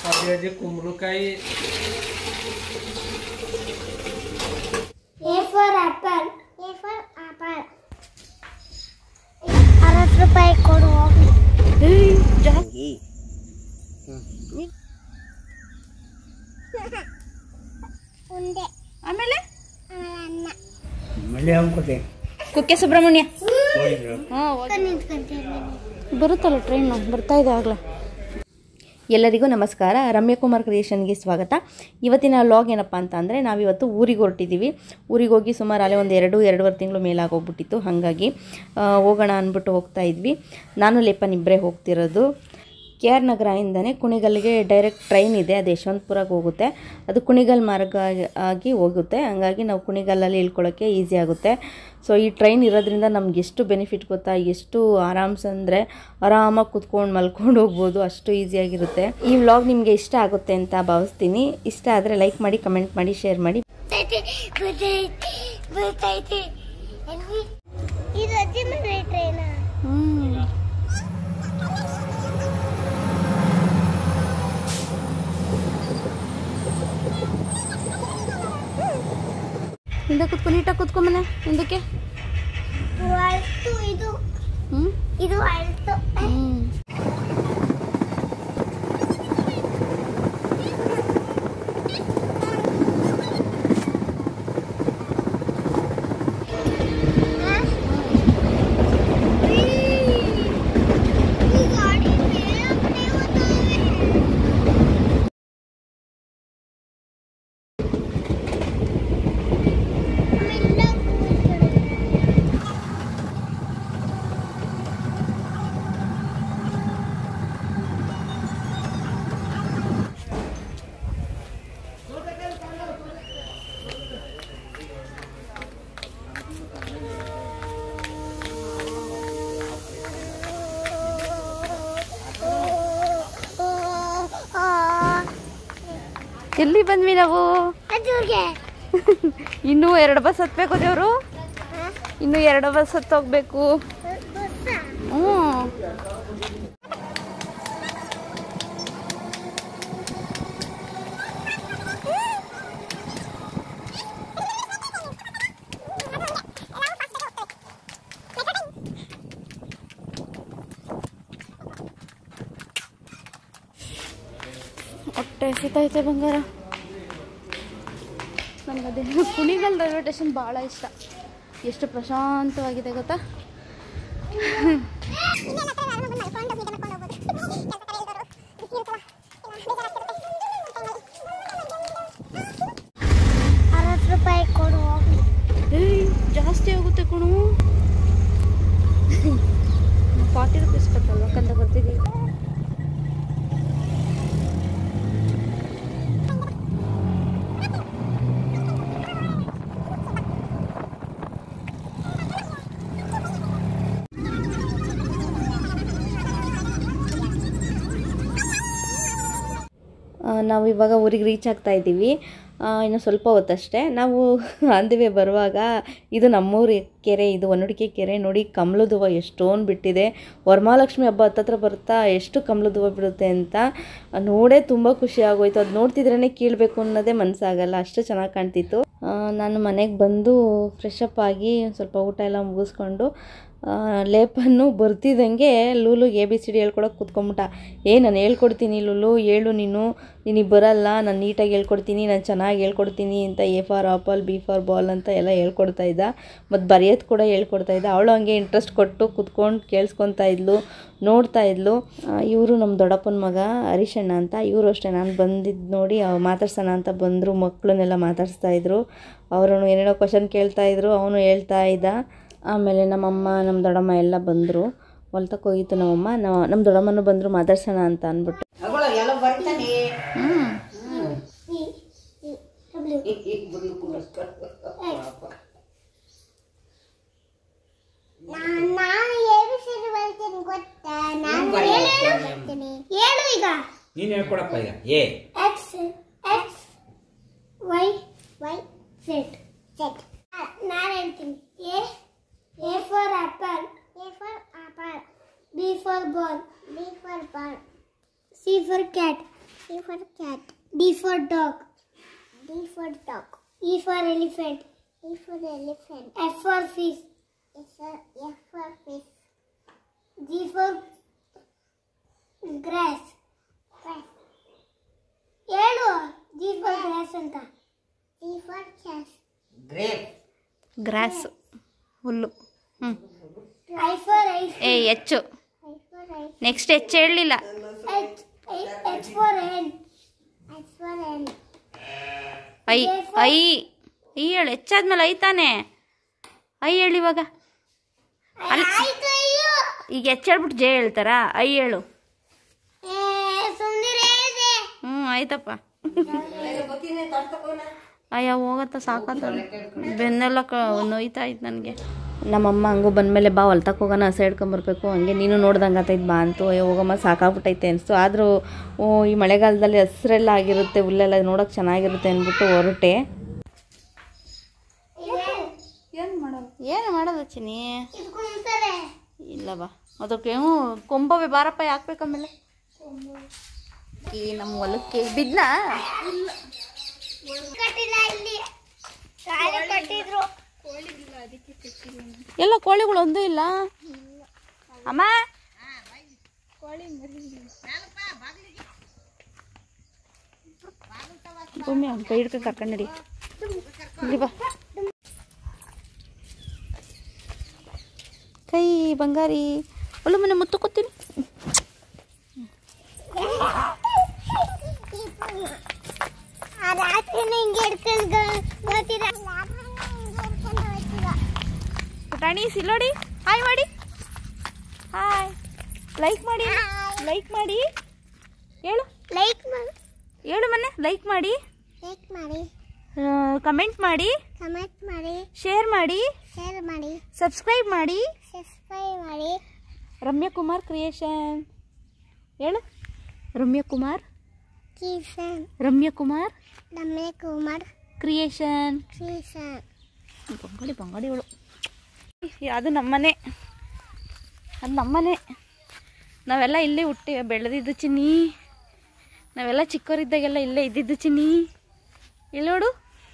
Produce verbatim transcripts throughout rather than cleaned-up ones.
ಅದೇ ಕುಂಬಳಕಾಯಿ. A for apple. A for apple. ಅರವತ್ತು ರೂಪಾಯಿ ಕೊಡು ಹೋಗಿ. ಜಾಸ್ತಿ. ಉಂಡೆ. ಆಮೇಲೆ ಅನ್ನ. ಮಳೆ ಹಾಕೋತೆ. ಕುಕ್ಕೆ ಸುಬ್ರಹ್ಮಣ್ಯ. ಹಾಂ ನಿಂತ್ಕೊಂತೀನಿ. ಬರುತ್ತಲ್ಲ ಟ್ರೈನ್ ಬರ್ತಾ ಇದೆ ಆಗಲೇ. ಎಲ್ಲರಿಗೂ ನಮಸ್ಕಾರ. ರಮ್ಯಕುಮಾರ್ ಕ್ರಿಯೇಷನ್ಗೆ ಸ್ವಾಗತ. ಇವತ್ತಿನ ವ್ಲಾಗ್ ಏನಪ್ಪ ಅಂತ ಅಂದರೆ ನಾವಿವತ್ತು ಊರಿಗೆ ಹೊರಟಿದ್ದೀವಿ. ಊರಿಗೆ ಹೋಗಿ ಸುಮಾರು ಅಲ್ಲೇ ಒಂದು ಎರಡು ಎರಡೂವರೆ ತಿಂಗಳು ಮೇಲಾಗೋಗ್ಬಿಟ್ಟಿತ್ತು. ಹಾಗಾಗಿ ಹೋಗೋಣ ಅಂದ್ಬಿಟ್ಟು ಹೋಗ್ತಾ ಇದ್ವಿ. ನಾನು ಲೇಪನ್ ಇಬ್ಬರೇ ಹೋಗ್ತಿರೋದು. ಕೆ ಆರ್ ನಗರದಿಂದನೇ ಕುಣಿಗಲ್ಗೆ ಡೈರೆಕ್ಟ್ ಟ್ರೈನ್ ಇದೆ. ಅದು ಯಶವಂತಪುರಕ್ಕೆ ಹೋಗುತ್ತೆ. ಅದು ಕುಣಿಗಲ್ ಮಾರ್ಗ ಆಗಿ ಹೋಗುತ್ತೆ. ಹಾಗಾಗಿ ನಾವು ಕುಣಿಗಲ್ಲಲ್ಲಿ ಇಳ್ಕೊಳ್ಳೋಕ್ಕೆ ಈಸಿ ಆಗುತ್ತೆ. ಸೊ ಈ ಟ್ರೈನ್ ಇರೋದ್ರಿಂದ ನಮ್ಗೆ ಎಷ್ಟು ಬೆನಿಫಿಟ್ ಗೊತ್ತಾ, ಎಷ್ಟು ಆರಾಮ್ಸ್ ಅಂದರೆ ಆರಾಮಾಗಿ ಕುತ್ಕೊಂಡು ಮಲ್ಕೊಂಡು ಹೋಗ್ಬೋದು, ಅಷ್ಟು ಈಸಿಯಾಗಿರುತ್ತೆ. ಈ ವ್ಲಾಗ್ ನಿಮಗೆ ಇಷ್ಟ ಆಗುತ್ತೆ ಅಂತ ಭಾವಿಸ್ತೀನಿ. ಇಷ್ಟ ಆದರೆ ಲೈಕ್ ಮಾಡಿ, ಕಮೆಂಟ್ ಮಾಡಿ, ಶೇರ್ ಮಾಡಿ. ಹಿಂದೆ ಕುತ್ಕೊ, ನೀಟಾಗಿ ಕುತ್ಕೊಂಬನೆ ಹಿಂದಕ್ಕೆ. ಇದು ಇದು ಆಯ್ತು. ಎಲ್ಲಿ ಬಂದ್ವಿ ನಾವು? ಇನ್ನೂ ಎರಡು ಬಸ್ ಹತ್ಬೇಕು ದೇವರು. ಇನ್ನು ಎರಡು ಬಸ್ ಹತ್ತು ಹೋಗ್ಬೇಕು. ಹ್ಞೂ ಹೊಟ್ಟೆ ಎಸಿತೈತೆ ಬಂಗಾರ. ನನಗೆ ಅದೇ ಕುಣಿಗಲ್ ರೈಲ್ವೆ ಸ್ಟೇಷನ್ ಭಾಳ ಇಷ್ಟ. ಎಷ್ಟು ಪ್ರಶಾಂತವಾಗಿದೆ ಗೊತ್ತಾ. ಅರವತ್ತು ರೂಪಾಯಿ ಕೊಡು ಹೋಗಿ. ಏಯ್ ಜಾಸ್ತಿ ಆಗುತ್ತೆ ಕಣು. ಫಾರ್ಟಿ ರುಪೀಸ್ ಕೊಟ್ಟಲ್ವ ಕಂದ ಬರ್ತಿದ್ದೀವಿ. ನಾವು ಇವಾಗ ಊರಿಗೆ ರೀಚ್ ಆಗ್ತಾ ಇದ್ದೀವಿ. ಇನ್ನು ಸ್ವಲ್ಪ ಹೊತ್ತಷ್ಟೇ. ನಾವು ಅಂದಿವೆ ಬರುವಾಗ ಇದು ನಮ್ಮೂರು ಕೆರೆ, ಇದು ಒನ್ನಡಿಕೆ ಕೆರೆ. ನೋಡಿ ಕಮಲದ ಹೂವು ಎಷ್ಟೊಂದು ಬಿಟ್ಟಿದೆ. ವರಮಹಾಲಕ್ಷ್ಮಿ ಹಬ್ಬ ಹತ್ತತ್ರ ಬರುತ್ತಾ ಎಷ್ಟು ಕಮಲದ ಹೂವು ಬಿಡುತ್ತೆ ಅಂತ ನೋಡೇ ತುಂಬ ಖುಷಿ ಆಗೋಯ್ತು. ಅದು ನೋಡ್ತಿದ್ರೇ ಕೀಳಬೇಕು ಅನ್ನೋದೇ ಮನಸ್ಸಾಗಲ್ಲ, ಅಷ್ಟು ಚೆನ್ನಾಗಿ ಕಾಣ್ತಿತ್ತು. ನಾನು ಮನೆಗೆ ಬಂದು ಫ್ರೆಶ್ ಅಪ್ ಆಗಿ ಸ್ವಲ್ಪ ಊಟ ಎಲ್ಲ ಮುಗಿಸ್ಕೊಂಡು ಲೇಪನ್ನು ಬರ್ತಿದ್ದಂಗೆ ಲೂಲು ಎ ಬಿ ಸಿ ಡಿ ಹೇಳ್ಕೊಡೋಕೆ ಕೂತ್ಕೊಂಬಿಟ್ಟ. ಏ ನಾನು ಹೇಳ್ಕೊಡ್ತೀನಿ ಲೂಲು, ಹೇಳು ನೀನು ನಿನಗೆ ಬರಲ್ಲ, ನಾನು ನೀಟಾಗಿ ಹೇಳ್ಕೊಡ್ತೀನಿ, ನಾನು ಚೆನ್ನಾಗಿ ಹೇಳ್ಕೊಡ್ತೀನಿ ಅಂತ A for apple, B for ball ಅಂತ ಎಲ್ಲ ಹೇಳ್ಕೊಡ್ತಾ ಇದ್ದ. ಮತ್ತು ಬರೆಯೋದು ಕೂಡ ಹೇಳ್ಕೊಡ್ತಾ ಇದ್ದ. ಅವಳು ಹಂಗೆ ಇಂಟ್ರೆಸ್ಟ್ ಕೊಟ್ಟು ಕುತ್ಕೊಂಡು ಕೇಳಿಸ್ಕೊತಾ ಇದ್ಲು, ನೋಡ್ತಾ ಇದ್ಲು. ಇವರು ನಮ್ಮ ದೊಡ್ಡಪ್ಪನ ಮಗ ಹರೀಶಣ್ಣ ಅಂತ. ಇವರು ಅಷ್ಟೇ ನಾನು ಬಂದಿದ್ದು ನೋಡಿ ಮಾತಾಡ್ಸೋಣ ಅಂತ ಬಂದರು. ಮಕ್ಕಳನ್ನೆಲ್ಲ ಮಾತಾಡಿಸ್ತಾ ಇದ್ರು. ಅವರನ್ನು ಏನೇನೋ ಕ್ವಶನ್ ಕೇಳ್ತಾಯಿದ್ರು, ಅವನು ಹೇಳ್ತಾ ಇದ್ದ. ಆಮೇಲೆ ನಮ್ಮಮ್ಮ ನಮ್ಮ ದೊಡ್ಡಮ್ಮ ಎಲ್ಲ ಬಂದರು. ಹೊಲ್ತಕ್ಕೆ ಹೋಗಿತ್ತು ನಮ್ಮಮ್ಮ. ನಾವು ನಮ್ಮ ದೊಡ್ಡಮ್ಮನೂ ಬಂದರು ಮಾತಾಡ್ಸೋಣ ಅಂತ ಅಂದ್ಬಿಟ್ಟು. ನಾನು ಎಬಿಸಿಡಿ ಬರೀತೀನಿ ಗೊತ್ತಾ? ನಾನು ಹೇಳ್ತೀನಿ. ಹೇಳು ಈಗ. ನೀನು ಹೇಳ್ಕೊಡಪ್ಪ ಈಗ. A X X Y Y Z Z. ನಾನು ಹೇಳ್ತೀನಿ. A A for apple. A for apple. B for ball. B for ball. C for cat. C C for cat. D for dog. D for dog. E for elephant. E for elephant. F for fish. F for, F for fish. G for grass. Grass. ಹೇಳು G for grass ಅಂತ. G for grass. Grape grass ಹುಲ್ಲು. ಹ್ಞೂ I for ice. ಏ ಹೆಚ್ಚು. I for ice. Next ಹೆಚ್ಚು ಹೇಳಲಿಲ್ಲ. H, H for hen. H for hen. I I I ಹೇಳು. ಹೆಚ್ಚಾದ್ಮೇಲೆ ಐ ತಾನೆ. ಐ ಹೇಳಿ ಇವಾಗ. ಅಲ್ಲಿ ಆಯ್ತು ಅಯ್ಯೋ. ಈಗ ಹೆಚ್ಚು ಹೇಳ್ಬಿಟ್ಟು ಜೆ ಹೇಳ್ತಾರಾ? ಐ ಹೇಳು. ಏ ಸುಂದರ ಹೇಳಿದೆ. ಹ್ಞೂ ಆಯ್ತಪ್ಪ. ಅಯ್ಯ ಹೋಗತ್ತ ಸಾಕತ್ತ ಬೆನ್ನೆಲ್ಲ ಕ ನೋಯ್ತಾ ಇತ್ತು ನನಗೆ. ನಮ್ಮಮ್ಮ ಹಂಗೂ ಬಂದಮೇಲೆ ಬಾ ಹೊಲ್ತಕ್ಕೆ ಹೋಗೋಣ ಹಸ ಹಿಡ್ಕೊಂಬರ್ಬೇಕು, ಹಂಗೆ ನೀನು ನೋಡ್ದಂಗೆ ಆತೈತೆ ಬಾ ಅಂತು. ಅಯ್ಯೋ ಹೋಗಮ್ಮ ಸಾಕಾಗ್ಬಿಟ್ಟೈತೆ ಅನಿಸ್ತು. ಆದರೂ ಈ ಮಳೆಗಾಲದಲ್ಲಿ ಹಸ್ರೆಲ್ಲ ಆಗಿರುತ್ತೆ, ಹುಲ್ಲೆಲ್ಲ ನೋಡೋಕೆ ಚೆನ್ನಾಗಿರುತ್ತೆ ಅಂದ್ಬಿಟ್ಟು ಹೊರಟೆ. ಏನು ಮಾಡೋದು ಏನು ಮಾಡೋದು ಚಿನಿ? ಇಲ್ಲ ಬಾ ಅದಕ್ಕೆ ಹ್ಞೂ ಕೊಂಬವೆ ಬಾರಪ್ಪ ಹಾಕ್ಬೇಕಮೇಲೆ. ಈ ನಮ್ಮ ಹೊಲಕ್ಕೆ ಬಿದ್ನ ಎಲ್ಲ ಕೋಳಿಗಳು ಒಂದೂ ಇಲ್ಲ ಅಮ್ಮ. ಭೂಮಿ ಅವ್ನು ಕೈ ಹಿಡ್ಕೊಂಡು ಕರ್ಕೊಂಡು ನಡಿ. ಇಲ್ಲಿ ಬಾ ಕೈ ಬಂಗಾರಿ ಒಳ್ಳೆ ಮನೆ ಮುತ್ತು ಕೊತ್ತೀನಿ. ಪುಟಾಣಿ ಸಿಲ್ಲೋಡಿ ಹಾಯ್ ಮಾಡಿ. ಹಾಯ್ ಲೈಕ್ ಮಾಡಿ ಲೈಕ್ ಮಾಡಿ ಹೇಳು. ಲೈಕ್ ಮಾಡಿ ಹೇಳು ಮನೆ ಲೈಕ್ ಮಾಡಿ ಲೈಕ್ ಮಾಡಿ ಕಮೆಂಟ್ ಮಾಡಿ ಕಮೆಂಟ್ ಮಾಡಿ ಶೇರ್ ಮಾಡಿ ಶೇರ್ ಮಾಡಿ ಸಬ್ಸ್ಕ್ರೈಬ್ ಮಾಡಿ ಸಬ್ಸ್ಕ್ರೈಬ್ ಮಾಡಿ. ರಮ್ಯಾ ಕುಮಾರ್ ಕ್ರಿಯೇಷನ್ ಹೇಳು. ರಮ್ಯಾ ಕುಮಾರ್ ಕಿಶನ್ ರಮ್ಯಾ ಕುಮಾರ್ ರಮ್ಯಾ ಕುಮಾರ್ ಕ್ರಿಯೇಷನ್. ಕಿಶನ್ ಬಂಗಾಡಿ ಬಂಗಾಡಿಗಳು ಅದು ನಮ್ಮನೆ, ಅದು ನಮ್ಮನೆ. ನಾವೆಲ್ಲ ಇಲ್ಲೇ ಹುಟ್ಟಿ ಬೆಳೆದಿದ್ದು ಚಿನ್ನಿ. ನಾವೆಲ್ಲ ಚಿಕ್ಕವರಿದ್ದಾಗೆಲ್ಲ ಇಲ್ಲೇ ಇದ್ದಿದ್ದು ಚಿನ್ನಿ. ಇಲ್ಲಿ ನೋಡು.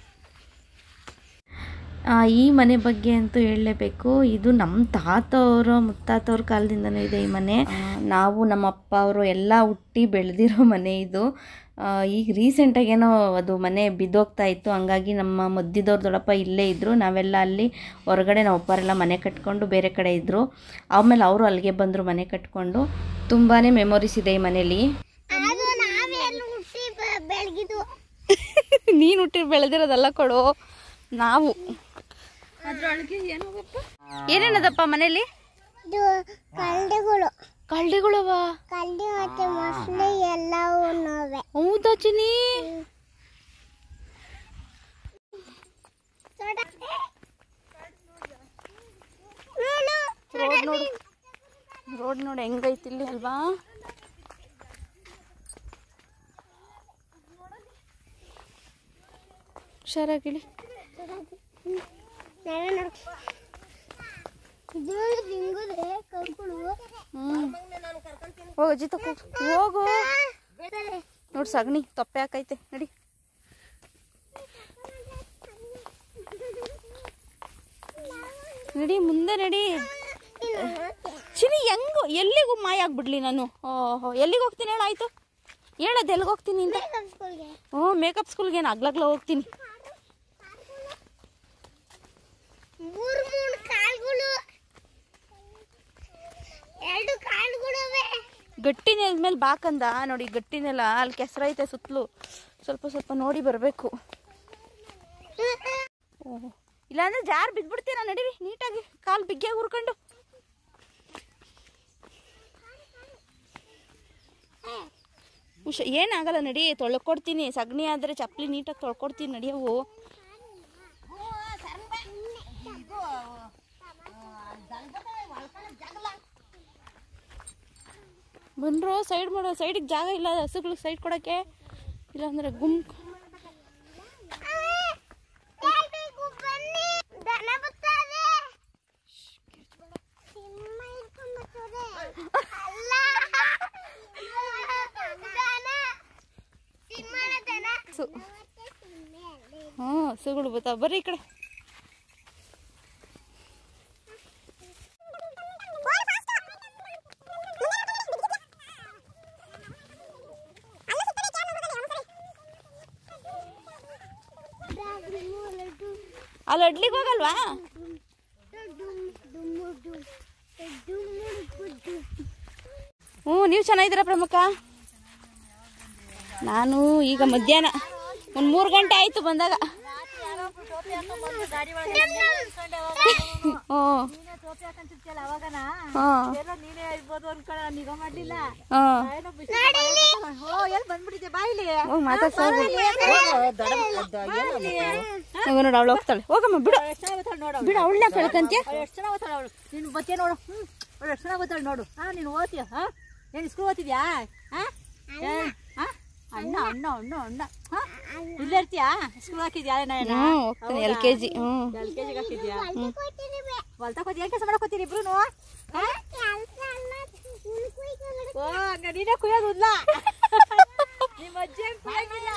ಈ ಮನೆ ಬಗ್ಗೆ ಅಂತೂ ಹೇಳಲೇಬೇಕು. ಇದು ನಮ್ಮ ತಾತವರ ಮುತ್ತಾತವ್ರ ಕಾಲದಿಂದನೂ ಇದೆ ಈ ಮನೆ. ನಾವು ನಮ್ಮ ಅಪ್ಪ ಅವರು ಎಲ್ಲ ಹುಟ್ಟಿ ಬೆಳೆದಿರೋ ಮನೆ ಇದು. ಈಗ ರೀಸೆಂಟಾಗಿ ಏನೋ ಅದು ಮನೆ ಬಿದ್ದೋಗ್ತಾ ಇತ್ತು, ಹಂಗಾಗಿ ನಮ್ಮ ಮದ್ದಿದವ್ರ ದೊಡ್ಡಪ್ಪ ಇಲ್ಲೇ ಇದ್ದರು. ನಾವೆಲ್ಲ ಅಲ್ಲಿ ಹೊರಗಡೆ ನಮ್ಮ ಅಪ್ಪರೆಲ್ಲ ಮನೆ ಕಟ್ಕೊಂಡು ಬೇರೆ ಕಡೆ ಇದ್ದರು. ಆಮೇಲೆ ಅವರು ಅಲ್ಲಿಗೆ ಬಂದರು ಮನೆ ಕಟ್ಕೊಂಡು. ತುಂಬಾ ಮೆಮೊರೀಸ್ ಇದೆ ಈ ಮನೇಲಿ. ನೀನು ಹುಟ್ಟಿ ಬೆಳೆದಿರೋದಲ್ಲ ಕೊಡು, ನಾವು ಏನೇನದಪ್ಪ ಮನೇಲಿ? ಕಳ್ಳಿಗಳು ಕಳ್ಳಿಗಳವ ಕಳ್ಳಿ ಮತ್ತೆ ಮೊಸಳೆ ಎಲ್ಲವೂ ನೋವೆ. ಹೌದಾ ಚಿನಿ? ರೋಡ್ ನೋಡು, ರೋಡ್ ನೋಡಿ ಹೆಂಗೈತಿ ಇಲ್ಲಿ ಅಲ್ವಾ? ಹುಷಾರಾಗಿಳಿ. ಹೋಗು ಅಜ್ಜಿ ತಗೋ ಹೋಗು. ನೋಡಿ ಸಗಣಿ ತೊಪ್ಪೆ ಹಾಕೈತೆ ನಡಿ. ನಡಿ ಮುಂದೆ ನಡಿ. ಚಿನಿ ಹೆಂಗು ಎಲ್ಲಿಗೂ ಮಾಯ ಆಗ್ಬಿಡ್ಲಿ ನಾನು? ಓಹೋ ಎಲ್ಲಿಗೆ ಹೋಗ್ತೀನಿ ಹೇಳಾಯ್ತು? ಹೇಳೋದು ಎಲ್ಲಿಗೆ ಹೋಗ್ತೀನಿ ಅಂತ? ಹ್ಞೂ ಮೇಕಪ್ ಸ್ಕೂಲ್ಗೆ ಏನು ಆಗ್ಲಾಗ್ಲ ಹೋಗ್ತೀನಿ. ಗಟ್ಟಿ ನೆಲದ ಮೇಲೆ ಬಾಕಂದ ನೋಡಿ. ಗಟ್ಟಿ ನೆಲ ಅಲ್ಲಿ ಕೆಸರೈತೆ ಸುತ್ತಲೂ. ಸ್ವಲ್ಪ ಸ್ವಲ್ಪ ನೋಡಿ ಬರಬೇಕು. ಓಹೋ ಇಲ್ಲಾಂದ್ರೆ ಜಾರ್ ಬಿದ್ಬಿಡ್ತೀರಾ. ನಡೀರಿ ನೀಟಾಗಿ ಕಾಲು ಬಿಗ್ಗಿಯಾಗಿ ಹುರ್ಕೊಂಡು. ಹುಷ ಏನಾಗಲ್ಲ ನಡಿ. ತೊಳ್ಕೊಡ್ತೀನಿ. ಸಗಣಿ ಆದರೆ ಚಪ್ಪಲಿ ನೀಟಾಗಿ ತೊಳ್ಕೊಡ್ತೀನಿ ನಡಿಯವು. ಬಂದ್ರು ಸೈಡ್ ಮಾಡೋ. ಸೈಡಿಗೆ ಜಾಗ ಇಲ್ಲ ಹಸುಗಳಿಗೆ ಸೈಡ್ ಕೊಡೋಕ್ಕೆ. ಇಲ್ಲಾಂದ್ರೆ ಗುಂಪು ಹಸು. ಹ್ಞೂ ಹಸುಗಳು ಬರ್ತಾವ. ಬರ್ರಿ ಈ ಕಡೆ. ಅಲ್ಲಿ ಅಡ್ಲಿಗೆ ಹೋಗಲ್ವಾ? ಹ್ಞೂ ನೀವು ಚೆನ್ನಾಗಿದ್ದೀರಾ ಪ್ರಮುಖ? ನಾನು ಈಗ ಮಧ್ಯಾಹ್ನ ಒಂದು ಮೂರು ಗಂಟೆ ಆಯಿತು ಬಂದಾಗ. ನೋಡಿ ಅವಳು ಹೋಗ್ತಾಳೆ. ಹೋಗಮ್ಮ ಬಿಡು ಬಿಡು ಅವಳನ್ನ ಕಳ್ಕಂತೀಯ. ನೀನು ಬತ್ತೆ ನೋಡು. ಹ್ಮ್ ಅವಳು ಎಷ್ಟು ಚೆನ್ನಾಗಿ ಗೊತ್ತಾಳು ನೋಡು. ಹಾ ನೀನು ಓದ್ತೀಯ? ಹಾ ಏನು ಸ್ಕೂಲ್ ಓದ್ತಿದ್ಯಾ? ಹಾ ಅಣ್ಣ ಅಣ್ಣ ಅಣ್ಣ ಅಣ್ಣ ಹಾ ಇಲ್ಲೇ ಇರ್ತೀಯಾ? ಸ್ಕೂಲ್ ಹಾಕಿದ್ಯಾ? L K G L K ಜಿಗೆ ಹಾಕಿದ್ಯಾ? ಹೊಲ್ತ ಕೂತಿ ಏನು ಕೆಲಸ ಮಾಡಕೋತೀರಿ ಇಬ್ರು? ಓ ಹಂಗ ನೀನೇ ಕುಯ್ಯೋದಿಲ್ಲ. ನಿಮ್ಮ ಅಜ್ಜಿ ಕುಯ್ಯಂಗಿಲ್ಲ.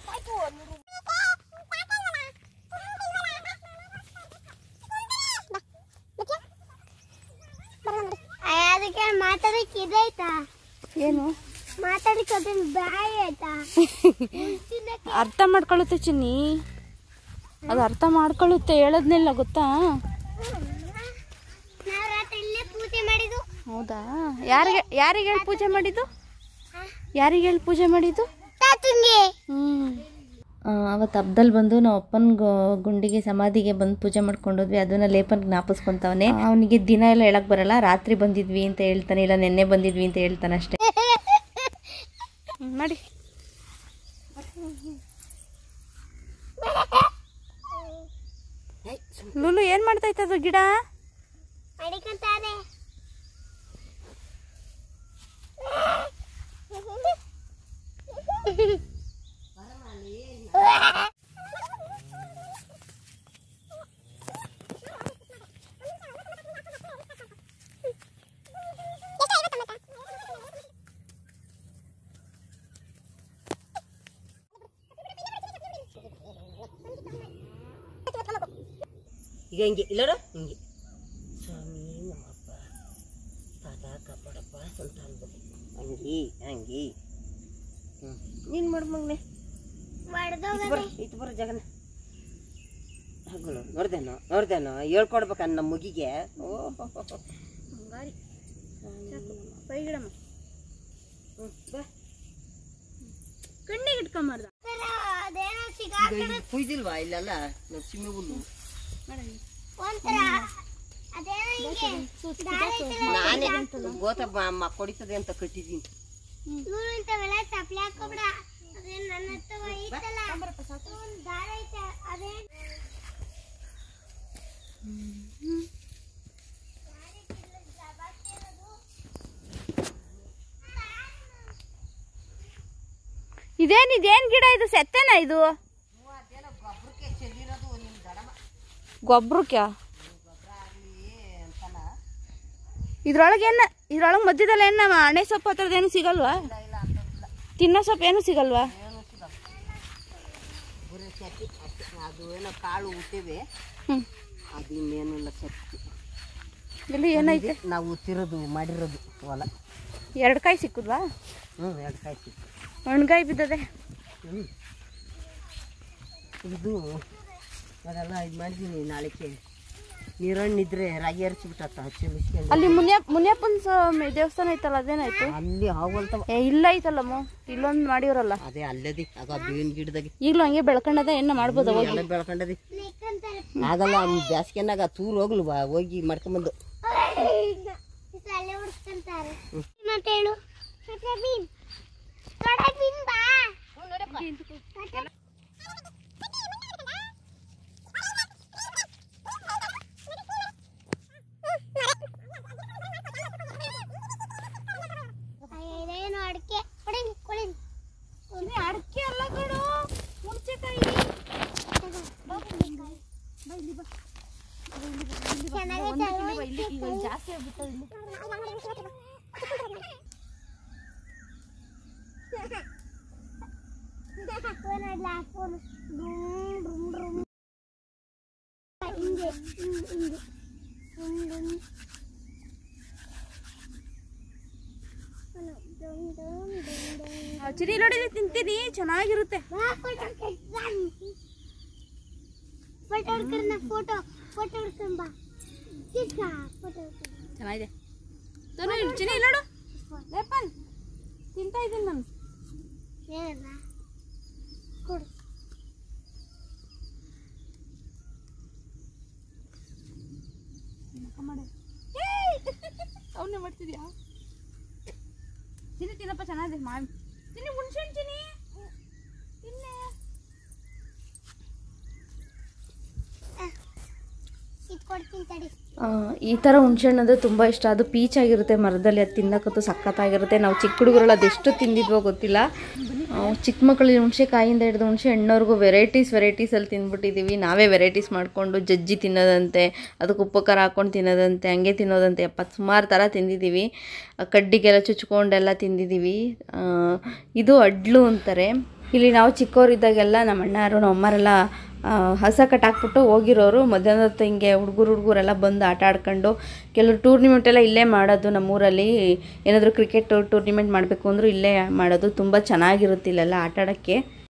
ಅದಕ್ಕೆ ಮಾತಾಡಕ್ಕೆ ಇದೈತಾ? ಏನು ಮಾತಾಡಕ್ಕೆ ಅದನ್ನ ಬಾಯಿ ಆಯ್ತಾ? ಅರ್ಥ ಮಾಡ್ಕೊಳ್ಳುತ್ತೆ ಚಿನ್ನಿ, ಅದು ಅರ್ಥ ಮಾಡ್ಕೊಳ್ಳುತ್ತೆ. ಹೇಳದ್ನೆಲ್ಲ ಗೊತ್ತಾ? ಪೂಜೆ ಮಾಡಿದ್ದು. ಹೌದಾ? ಯಾರಿಗೆ ಯಾರಿಗೆ ಹೇಳಿ ಪೂಜೆ ಮಾಡಿದ್ದು? ಯಾರಿಗೆ ಹೇಳಿ ಪೂಜೆ ಮಾಡಿದ್ದು? ಹ್ಮ್ ಅವತ್ತು ಹಬ್ಬದಲ್ಲಿ ಬಂದು ನಾವು ಅಪ್ಪನ ಗುಂಡಿಗೆ ಸಮಾಧಿಗೆ ಬಂದು ಪೂಜೆ ಮಾಡ್ಕೊಂಡೋದ್ವಿ. ಅದನ್ನ ಲೇಪನ್ ಜ್ಞಾಪಿಸ್ಕೊಂತವನೆ. ಅವನಿಗೆ ದಿನ ಎಲ್ಲ ಹೇಳಕ್ ಬರಲ್ಲ. ರಾತ್ರಿ ಬಂದಿದ್ವಿ ಅಂತ ಹೇಳ್ತಾನೆ, ಇಲ್ಲ ನೆನ್ನೆ ಬಂದಿದ್ವಿ ಅಂತ ಹೇಳ್ತಾನೆ ಅಷ್ಟೇ. ಮಾಡಿ ಲೂಲು ಏನ್ ಮಾಡ್ತಾ ಇತ್ತದು ಗಿಡ? ಈಗ ಹಿಂಗೆ ಇಲ್ಲಡ ಹಿಂಗೆ ಸ್ವಾಮಿ ನಮ್ಮಪ್ಪ ಪಾದ ಕಾಪಾಡಪ್ಪ ಅಂತ ಅನ್ಬೋದು. ಹಂಗಿ ಹಂಗಿ ಹ್ಞೂ ನೀನು ಮಾಡು ಮಗನೆ. ಇತ್ತು ಬರೋ ಜಗನ ಹಗಳು ನೋಡ್ದೇನೋ ನೋಡ್ದೇನೋ ಹೇಳ್ಕೊಡ್ಬೇಕ ನಮ್ಮ ಮುಗಿಗೆ. ಓಹೋ ಹಂಗಾರಿ ಬೈಗಿಡಮ್ಮ. ಹ್ಞೂ ಬಾ ಕಣ್ಣಿಗೆ ಇಟ್ಕೊಂಬಾರ್ದ. ಕುಯ್ದಿಲ್ವಾ ಇಲ್ಲೆಲ್ಲ ನರಸಿಂಹ ಹುಲ್ಲು? ನಾನೇ ಗೋತಬ್ಬ ಅಮ್ಮ ಕೊಡಿತದೆ ಅಂತ ಕಟ್ಟಿದ್ದೀನಿ. ಇದೇನ್ ಇದೇನ್ ಗಿಡ ಇದು? ಸೆತ್ತೇನಾ ಇದು? ಗೊಬ್ಬರಕ್ಕೆ ಇದ್ರೊಳಗೆ ಏನ ಇದ್ರೊಳಗೆ ಮಧ್ಯದಲ್ಲಿ ಏನ ಹಣೆ ಸೊಪ್ಪು ಆ ಥರದ್ದು ಏನು ಸಿಗಲ್ವಾ? ತಿನ್ನೋ ಸೊಪ್ಪು ಏನು ಸಿಗಲ್ವಾ? ಅದು ಏನೋ ಕಾಳು ಹುಟ್ಟಿವೆ, ಅದು ಇನ್ನೇನಿಲ್ಲ ಸೊಪ್ಪು. ಇಲ್ಲಿ ಏನೈತೆ? ನಾವು ತಿರೋದು ಮಾಡಿರೋದು ಹೊಲ. ಎರಡು ಕಾಯಿ ಸಿಕ್ಕುದ್ವಾ? ಹ್ಞೂ ಎರಡು ಕಾಯಿ ಸಿಕ್ಕು. ಒಣಗಾಯಿ ಬಿದ್ದದೆ. ಹ್ಞೂ ಇದು ಅದೆಲ್ಲ ಇದು ಮಾಡಿದ್ದೀನಿ. ನಾಳೆಗೆ ನೀರಣ್ಣಿದ್ರೆ ರಾಗಿ ಹರಿಸಿಬಿಟ್ಟ ಹಚ್ಚಿ ಮಿಸ್ಕೊಂಡು. ಅಲ್ಲಿ ಮುನಿಯ ಮುನಿಯಪ್ಪನ ದೇವಸ್ಥಾನ ಐತಲ್ಲ, ಅದೇನಾಯ್ತು? ಅಲ್ಲಿ ಹಾವಲ್ತವ. ಏ ಇಲ್ಲ ಐತಲ್ಲಮ್ಮ, ಇಲ್ಲೊಂದು ಮಾಡಿವ್ರಲ್ಲ. ಅದೇ ಅಲ್ಲದಿ ಆಗ ಬೇವಿನ ಗಿಡದಾಗೆ ಈಗಲೂ ಹಂಗೆ ಬೆಳ್ಕೊಂಡದ ಏನ ಮಾಡ್ಬೋದು? ಎಲ್ಲ ಬೆಳ್ಕೊಂಡದಿ ಆಗಲ್ಲ. ಬ್ಯಾಸ್ಗೆನಾಗ ತೂರ್ ಹೋಗ್ಲು ಬಾ ಹೋಗಿ ಮಾಡ್ಕೊಂಬಂದು. ಹೇಳು ಅಡಿಕೆ ಅಡಿಕೆ ಅಲ್ಲ ಕಡು, ಹುಣಸೆಕಾಯಿ. ಜಾಸ್ತಿ ಆಗ್ಬಿಟ್ಟು ಚಿರಿ ನೋಡಿ ತಿಂತೀನಿ, ಚೆನ್ನಾಗಿರುತ್ತೆ. ಫೋಟೋ ಫೋಟೋ ಹಿಡ್ಕೊಂಬ ಫೋಟೋ ಚೆನ್ನಾಗಿದೆ. ಚಿನಿ ನೋಡು, ಲೇಪನ್ ತಿಂತಾ ಇದ್ದೀನಿ ನಾನು. ಕೊಡು. ಅವನ್ನೇ ಮಾಡ್ತಿದ್ಯಾ? ಚಿನಿ ತಿನ್ನಪ್ಪ, ಚೆನ್ನಾಗಿದೆ. ಮಾವಿ ತಿನ್ನಿ, ಹುಣ್ಸೆ ಹಣ್ಣು ಚಿನಿ ತಿನ್ನೆ. ಈ ಥರ ಹುಣ್ಸೆಹಣ್ಣು ಅಂದರೆ ತುಂಬ ಇಷ್ಟ. ಅದು ಪೀಚಾಗಿರುತ್ತೆ ಮರದಲ್ಲಿ, ಅದು ತಿನ್ನಕ್ಕಂತೂ ಸಖತ್ತಾಗಿರುತ್ತೆ. ನಾವು ಚಿಕ್ಕ ಹುಡುಗರಲ್ಲಿ ಅದೆಷ್ಟು ತಿಂದಿದ್ವೋ ಗೊತ್ತಿಲ್ಲ. ಚಿಕ್ಕ ಮಕ್ಕಳಿಗೆ ಹುಣಸೆಕಾಯಿಂದ ಹಿಡಿದು ಹುಣಸೆ ಹಣ್ಣವ್ರಿಗೂ ವೆರೈಟೀಸ್ ವೆರೈಟೀಸಲ್ಲಿ ತಿಂದ್ಬಿಟ್ಟಿದ್ದೀವಿ. ನಾವೇ ವೆರೈಟೀಸ್ ಮಾಡಿಕೊಂಡು ಜಜ್ಜಿ ತಿನ್ನೋದಂತೆ, ಅದಕ್ಕೆ ಉಪ್ಪು ಖಾರ ಹಾಕ್ಕೊಂಡು ತಿನ್ನೋದಂತೆ, ಹಂಗೆ ತಿನ್ನೋದಂತೆ, ಎಪ್ಪತ್ತು ಸುಮಾರು ಥರ ತಿಂದಿದ್ದೀವಿ. ಕಡ್ಡಿಗೆಲ್ಲ ಚುಚ್ಕೊಂಡೆಲ್ಲ ತಿಂದಿದ್ದೀವಿ. ಇದು ಅಡ್ಲು ಅಂತಾರೆ. ಇಲ್ಲಿ ನಾವು ಚಿಕ್ಕವರಿದ್ದಾಗೆಲ್ಲ ನಮ್ಮ ಅಣ್ಣಾರು ನಮ್ಮ ಅಮ್ಮರೆಲ್ಲ ಹಸ ಕಟ್ಟಾಕ್ಬಿಟ್ಟು ಹೋಗಿರೋರು. ಮಧ್ಯಾಹ್ನದ ಹೊತ್ತು ಹಿಂಗೆ ಹುಡುಗರು ಹುಡುಗರೆಲ್ಲ ಬಂದು ಆಟ ಆಡ್ಕೊಂಡು, ಕೆಲವರು ಟೂರ್ನಿಮೆಂಟ್ ಎಲ್ಲ ಇಲ್ಲೇ ಮಾಡೋದು. ನಮ್ಮೂರಲ್ಲಿ ಏನಾದರೂ ಕ್ರಿಕೆಟ್ ಟೂರ್ನಿಮೆಂಟ್ ಮಾಡಬೇಕು ಅಂದರೂ ಇಲ್ಲೇ ಮಾಡೋದು. ತುಂಬ ಚೆನ್ನಾಗಿರುತ್ತೆ ಇಲ್ಲೆಲ್ಲ ಆಟ ಆಡೋಕ್ಕೆ.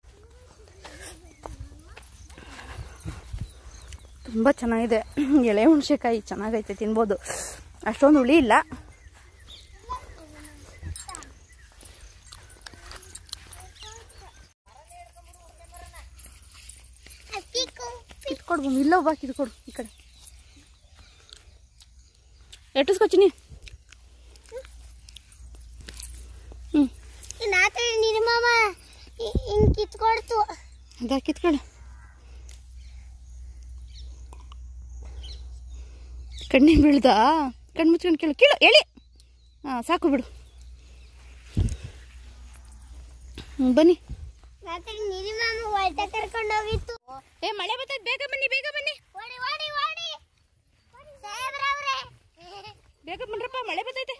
ತುಂಬ ಚೆನ್ನಾಗಿದೆ. ಎಳೆ ಹುಣಸೆಕಾಯಿ ಚೆನ್ನಾಗೈತೆ, ತಿನ್ಬೋದು. ಅಷ್ಟೊಂದು ಹುಳಿ ಇಲ್ಲ. ಕಿತ್ಕೊಡ್ಬೋದು. ಇಲ್ಲ ಬಾ, ಕಿತ್ಕೊಡು ಈ ಕಡೆ. ಎಟ್ಟಿಸ್ಕೊಚಿನಿ. ಹ್ಞೂ ನಿರ್ಮಾಮ ಹಿಂಗೆ ಕಿತ್ಕೊಡ್ತು. ಅದಾ ಕಿತ್ಕೊಳ. ಕಣ್ಣಿಗೆ ಬೀಳ್ದಾ? ಕಣ್ಣು ಮುಚ್ಕೊಂಡು ಕೇಳು ಕೇಳು ಹೇಳಿ. ಹಾಂ ಸಾಕು ಬಿಡು. ಹ್ಞೂ ಬನ್ನಿ. ಕರ್ಕೊಂಡೋಗಿತ್ತು. ಏ ಮಳೆ ಬರ್ತೈತೆ, ಬೇಗ ಬನ್ನಿ ಬೇಗ ಬನ್ನಿ. ಬೇಗ ಬನ್ರಪ್ಪ, ಮಳೆ ಬರ್ತೈತೆ.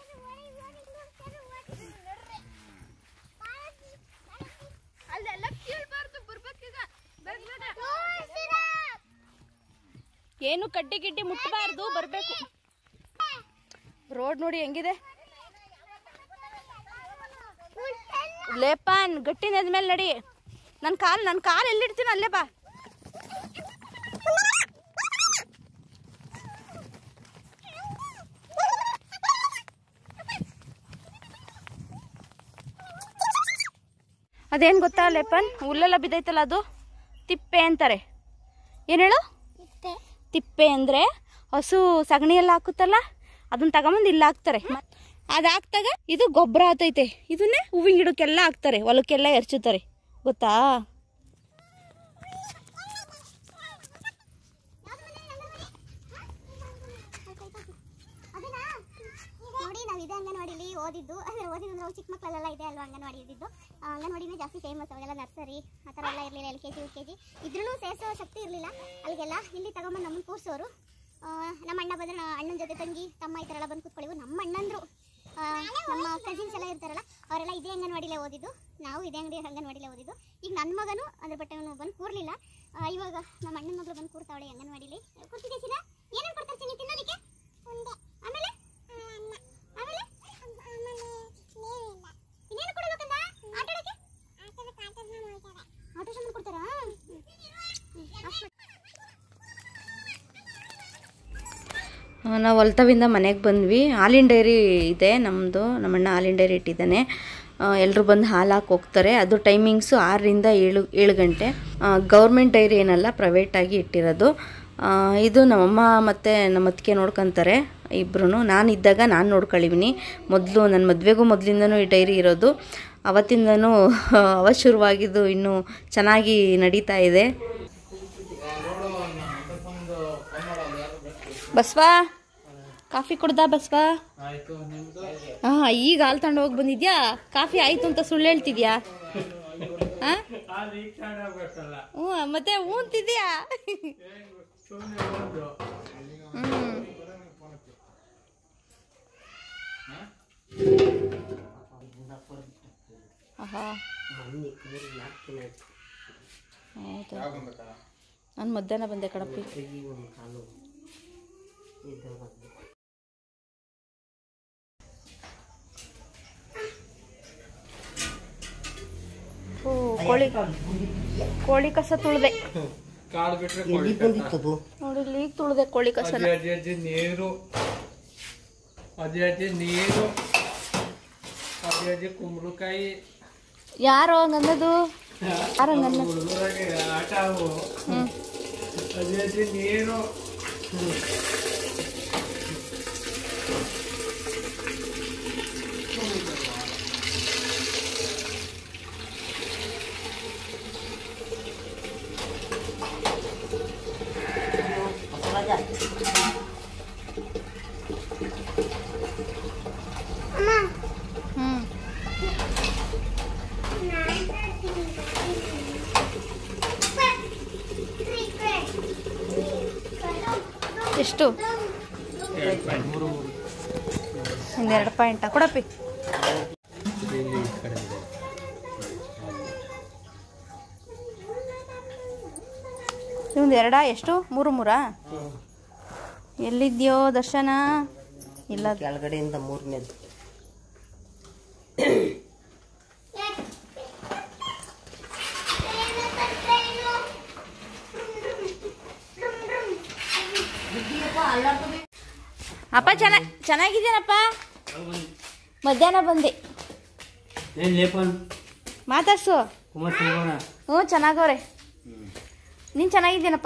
ಏನು ಕಡ್ಡಿ ಗಿಡ್ಡಿ ಮುಟ್ಟಬಾರ್ದು, ಬರಬೇಕು. ರೋಡ್ ನೋಡಿ ಹೆಂಗಿದೆ. ಲೇಪನ್ ಗಟ್ಟಿ ನೆದ್ಮೇಲೆ ನಡಿ. ನನ್ನ ಕಾಲು ನನ್ನ ಕಾಲು ಎಲ್ಲಿಡ್ತೀನಿ ಅಲ್ಲೇ ಬಾ. ಅದೇನು ಗೊತ್ತಾ ಲೇಪನ್, ಹುಲ್ಲೆಲ್ಲ ಬಿದ್ದೈತಲ್ಲ, ಅದು ತಿಪ್ಪೆ ಅಂತಾರೆ. ಏನು ಹೇಳು? ತಿಪ್ಪೆ ಅಂದರೆ ಹಸು ಸಗಣಿ ಎಲ್ಲ ಹಾಕುತ್ತಲ್ಲ, ಅದನ್ನ ತಗೊಂಬಂದು ಇಲ್ಲ ಹಾಕ್ತಾರೆ. ಅದು ಹಾಕ್ದಾಗ ಇದು ಗೊಬ್ಬರ ಆತೈತೆ. ಇದನ್ನೇ ಹೂವಿನ ಗಿಡಕ್ಕೆಲ್ಲ ಹಾಕ್ತಾರೆ, ಹೊಲಕ್ಕೆಲ್ಲ ಎರ್ಚುತ್ತಾರೆ. ಗೊತ್ತಾ? ನೋಡಿ ನಾವು ಇದೆ ಅಂಗನವಾಡಿಲಿ ಓದಿದ್ದು. ಅಂದರೆ ಓದಿದ್ದು ನಾವು ಚಿಕ್ಕ ಮಕ್ಕಳೆಲ್ಲ ಇದೆ ಅಲ್ವಾ ಅಂಗನವಾಡಿ ಇದ್ದಿದ್ದು. ಅಂಗನವಾಡಿನೇ ಜಾಸ್ತಿ ಫೇಮಸ್. ಅವಾಗೆಲ್ಲ ನರ್ಸರಿ ಆ ಥರ ಎಲ್ಲ ಇರಲಿಲ್ಲ. L K G U K G ಇದ್ರೂ ಸೇರಿಸೋ ಶಕ್ತಿ ಇರಲಿಲ್ಲ ಅಲ್ಲಿಗೆಲ್ಲ. ಇಲ್ಲಿ ತಗೊಂಬಂದು ನಮ್ಮನ್ನು ಕೂರಿಸೋರು. ನಮ್ಮ ಅಣ್ಣ ಬಂದರೆ ಅಣ್ಣನ ಜೊತೆ ತಂಗಿ ತಮ್ಮ ಈ ಥರ ಎಲ್ಲ ಬಂದು ಕೂತ್ಕೊಳ್ಳಿವು. ನಮ್ಮ ಅಣ್ಣಂದ್ರು ನಮ್ಮ ಕಸಿನ್ಸ್ ಎಲ್ಲ ಇರ್ತಾರಲ್ಲ, ಅವರೆಲ್ಲ ಇದೇ ಅಂಗನವಾಡಿಲೇ ಓದಿದ್ದು. ನಾವು ಇದೇ ಅಂಗಡಿ ಅಂಗನವಾಡಿಲೇ ಓದಿದ್ದು. ಈಗ ನನ್ನ ಮಗನು ಅದ್ರ ಬಟ್ಟೆ ಅವನು ಬಂದು ಕೂರಲಿಲ್ಲ. ಇವಾಗ ನಮ್ಮ ಅಣ್ಣನ ಮಗಳು ಬಂದು ಕೂರ್ತಾವಳೆ ಅಂಗನವಾಡಿಲಿ. ಕೂರ್ತಿದ್ದೆ ಚಿನ್ನ? ಏನೇನು ಕೊಡ್ತಾರೆ ಚಿನ್ನ ತಿನ್ನೋದಕ್ಕೆ? ಆಮೇಲೆ ಆಮೇಲೆ ಇನ್ನೇನು ಕೊಡಬೇಕಂದ? ಆಟ ಆಡೋಕ್ಕೆ ಆಟೋ ಸಾಮಾನು ಕೊಡ್ತಾರಾ? ನಾವು ಹೊಲ್ತವಿಂದ ಮನೆಗೆ ಬಂದ್ವಿ. ಹಾಲಿನ ಡೈರಿ ಇದೆ ನಮ್ಮದು. ನಮ್ಮಣ್ಣ ಹಾಲಿನ ಡೈರಿ ಇಟ್ಟಿದ್ದಾನೆ. ಎಲ್ಲರೂ ಬಂದು ಹಾಲು ಹಾಕಿ ಹೋಗ್ತಾರೆ. ಅದು ಟೈಮಿಂಗ್ಸು ಆರರಿಂದ ಏಳು ಏಳು ಗಂಟೆ. ಗೌರ್ಮೆಂಟ್ ಡೈರಿ ಏನಲ್ಲ, ಪ್ರೈವೇಟಾಗಿ ಇಟ್ಟಿರೋದು. ಇದು ನಮ್ಮಮ್ಮ ಮತ್ತು ನಮ್ಮ ಅತ್ತಿಗೆ ನೋಡ್ಕೊತಾರೆ ಇಬ್ಬರೂ. ನಾನು ಇದ್ದಾಗ ನಾನು ನೋಡ್ಕೊಳ್ಳಿವಿನಿ. ಮೊದಲು ನನ್ನ ಮದುವೆಗೂ ಮೊದಲಿಂದನೂ ಈ ಡೈರಿ ಇರೋದು. ಅವತ್ತಿಂದನೂ ಅವ ಶುರುವಾಗಿದ್ದು ಇನ್ನೂ ಚೆನ್ನಾಗಿ ನಡೀತಾ ಇದೆ. ಬಸ್ವಾ ಕಾಫಿ ಕುಡ್ದಾ ಬಸ್ವಾ? ಹಾಂ, ಈಗ ಹಾಲು ತಗೊಂಡು ಹೋಗಿ ಬಂದಿದ್ಯಾ? ಕಾಫಿ ಆಯಿತು ಅಂತ ಸುಳ್ಳು ಹೇಳ್ತಿದ್ಯಾ? ಹಾಂ, ಹ್ಞೂ ಮತ್ತೆ ಹ್ಞೂ ಅಂತಿದ್ಯಾ? ಹ್ಞೂ ಆಹಾ ಹೌದಾ, ನಾನು ಮಧ್ಯಾಹ್ನ ಬಂದೆ ಕಡಪಿ. ಓ ಕೋಳಿ ಕೋಳಿ ಕಸ ತುಳಿದೆ ನೋಡಿ, ಇಲ್ಲಿ ಈಗ ತುಳಿದೆ ಕೋಳಿ ಕಸ. ನೀರು ಅದೇ ಅದೇ ನೀರು ಅದೇ ಅದೇ ಕುಂಬಳಕಾಯಿ. ಯಾರೋ ಹಂಗನ್ನದು? ಯಾರು ಹಂಗನ್ನ? ಆಟ ಅದೇ ಅದೇ ನೀರು. ಎಷ್ಟು? ಒಂದೆರಡು ಪಾಯಿಂಟ ಕೊಡಪ್ಪಿ. ಒಂದು ಎರಡ ಎಷ್ಟು? ಮೂರು ಮೂರಾ? ಎಲ್ಲಿದ್ಯೋ ದರ್ಶನ? ಇಲ್ಲ, ಕೆಳಗಡೆಯಿಂದ ಮೂರನೇದು. ಅಪ್ಪ ಚೆನ್ನ ಚೆನ್ನಾಗಿದ್ದೀನಪ್ಪ. ಮಧ್ಯಾಹ್ನ ಬಂದೆ. ಮಾತಾಡ್ಸು. ಹ್ಞೂ ಚೆನ್ನಾಗವ್ರೆ. ನೀನು ಚೆನ್ನಾಗಿದ್ದೀನಪ್ಪ?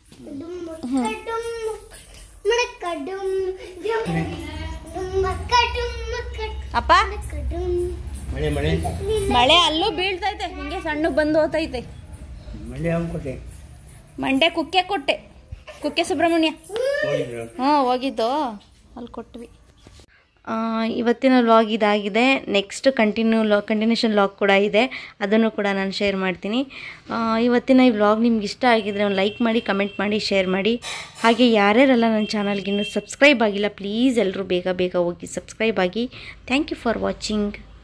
ಅಪ್ಪ ಮಳೆ ಅಲ್ಲೂ ಬೀಳ್ತೈತೆ, ಹಿಂಗೆ ಸಣ್ಣ ಬಂದು ಹೋತೈತೆ. ಮಂಡೆ ಕುಕ್ಕೆ ಕೊಟ್ಟೆ, ಕುಕ್ಕೆ ಸುಬ್ರಹ್ಮಣ್ಯ. ಹ್ಞೂ ಹೋಗಿದ್ದು, ಅಲ್ಲಿ ಕೊಟ್ವಿ. ಇವತ್ತಿನ ವ್ಲಾಗ್ ಇದಾಗಿದೆ. Next continue log continuation log ಕೂಡ ಇದೆ, ಅದನ್ನು ಕೂಡ ನಾನು ಶೇರ್ ಮಾಡ್ತೀನಿ. ಇವತ್ತಿನ ಈ ವ್ಲಾಗ್ ನಿಮ್ಗೆ ಇಷ್ಟ ಆಗಿದರೆ ಒಂದು ಲೈಕ್ ಮಾಡಿ, ಕಮೆಂಟ್ ಮಾಡಿ, ಶೇರ್ ಮಾಡಿ. ಹಾಗೆ ಯಾರ್ಯಾರೆಲ್ಲ ನನ್ನ ಚಾನಲ್ಗೆ ಇನ್ನೂ ಸಬ್ಸ್ಕ್ರೈಬ್ ಆಗಿಲ್ಲ, ಪ್ಲೀಸ್ ಎಲ್ಲರೂ ಬೇಗ ಬೇಗ ಹೋಗಿ ಸಬ್ಸ್ಕ್ರೈಬ್ ಆಗಿ. Thank you for watching.